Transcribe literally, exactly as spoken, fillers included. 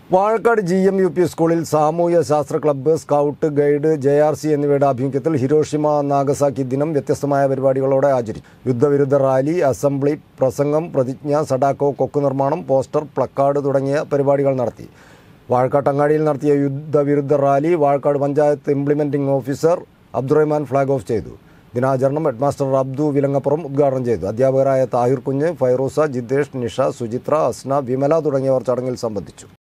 Vazhakkad G M U P സ്കൂളിൽ സാമൂഹ്യ ശാസ്ത്ര club, scout, guide, J R C എന്നിവയുടെ ആഭിമുഖ്യത്തിൽ ഹിരോഷിമ നാഗസാക്കി ദിനം വ്യത്യസ്തമായ പരിപാടികളോടെ ആചരിച്ചു. യുദ്ധവിരുദ്ധ റാലി, അസംബ്ലി പ്രസംഗം, പ്രതിജ്ഞ, സഡാക്കോ, കൊക്ക് നിർമ്മാണം, പോസ്റ്റർ, പ്ലക്കാർഡ് തുടങ്ങിയ പരിപാടികൾ നടത്തി. വാഴക്കാട് അങ്ങാടിയിൽ നടത്തിയ യുദ്ധവിരുദ്ധ rally Vazhakkad panchayat implementing officer Abdurahman flag off ചെയ്തു. ദിനാചരണം ഹെഡ്മാസ്റ്റർ അബ്ദു വിലങ്ങപ്പുറം ഉദ്ഘാടനം ചെയ്തു. അധ്യാപകരായ താഹിർ കുഞ്ഞ്, ഫൈറൂസ, ജിതേഷ്, നിഷ, സുചിത്ര, അസ്ന, വിമല തുടങ്ങിയവർ ചടങ്ങിൽ സംബന്ധിച്ചു.